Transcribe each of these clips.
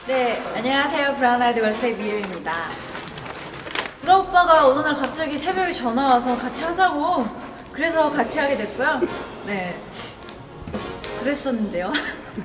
네, 안녕하세요. 브라운 아이드 걸스의 미유입니다. 브라 오빠가 어느 날 갑자기 새벽에 전화 와서 같이 하자고, 그래서 같이 하게 됐고요. 네, 그랬었는데요.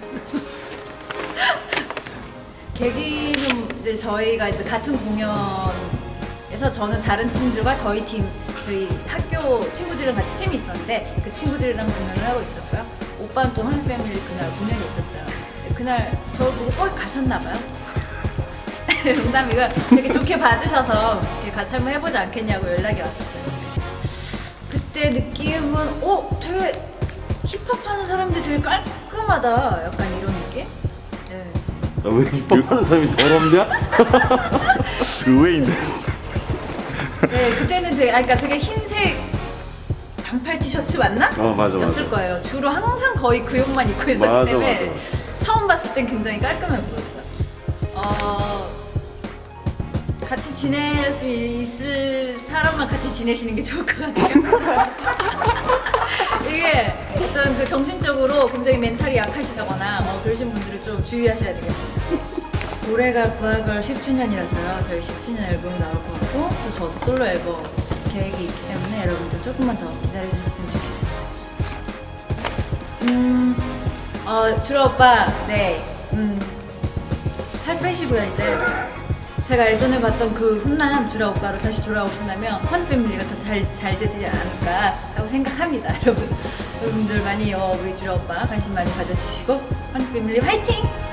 계기는 이제 저희가 이제 같은 공연에서 저는 다른 팀들과 저희 학교 친구들이랑 같이 팀이 있었는데 그 친구들이랑 공연을 하고 있었고요. 오빠는 또 허니패밀리 그날 공연이 있었어요. 그날 저를 보고 거기 가셨나봐요. 농담이고요. 되게 좋게 봐주셔서 같이 한번 해보지 않겠냐고 연락이 왔었어요. 그때 느낌은 되게 힙합하는 사람들이 되게 깔끔하다, 약간 이런 느낌? 네. 왜 힙합하는 사람이 더럽냐? 의외인데. 네, 그때는 그러니까 되게 흰색 반팔 티셔츠 맞나? 맞아. 였을 거예요. 주로 항상 거의 그 옷만 입고 있었기 때문에 처음 봤을 땐 굉장히 깔끔해 보였어요. 같이 지낼 수 있을 사람만 같이 지내시는 게 좋을 것 같아요. 이게 어떤 그 정신적으로 굉장히 멘탈이 약하시다거나 그러신 분들은 좀 주의하셔야 되겠습니다. 올해가 부하걸 10주년이라서요. 저희 10주년 앨범이 나올 것 같고 또 저도 솔로 앨범 계획이 있기 때문에 여러분들 조금만 더 기다려주셨으면 좋겠어요. 주라 오빠, 네, 살 빼시고요 이제. 제가 예전에 봤던 그 훈남 주라 오빠로 다시 돌아오신다면 허니패밀리가 더 잘 되지 않을까 하고 생각합니다. 여러분들 많이 우리 주라 오빠 관심 많이 가져주시고 허니패밀리 화이팅!